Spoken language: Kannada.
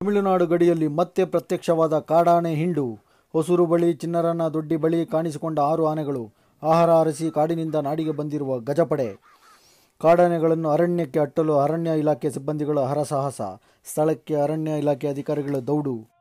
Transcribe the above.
ತಮಿಳುನಾಡು ಗಡಿಯಲ್ಲಿ ಮತ್ತೆ ಪ್ರತ್ಯಕ್ಷವಾದ ಕಾಡಾನೆ ಹಿಂಡು. ಹೊಸೂರು ಬಳಿ ಚಿನ್ನರನ ದೊಡ್ಡಿ ಬಳಿ ಕಾಣಿಸಿಕೊಂಡ 6 ಆನೆಗಳು. ಆಹಾರ ಅರಸಿ ಕಾಡಿನಿಂದ ನಾಡಿಗೆ ಬಂದಿರುವ ಗಜಪಡೆ. ಕಾಡಾನೆಗಳನ್ನು ಅರಣ್ಯಕ್ಕೆ ಅಟ್ಟಲು ಅರಣ್ಯ ಇಲಾಖೆ ಸಿಬ್ಬಂದಿಗಳ ಹರಸಾಹಸ. ಸ್ಥಳಕ್ಕೆ ಅರಣ್ಯ ಇಲಾಖೆ ಅಧಿಕಾರಿಗಳ ದೌಡು.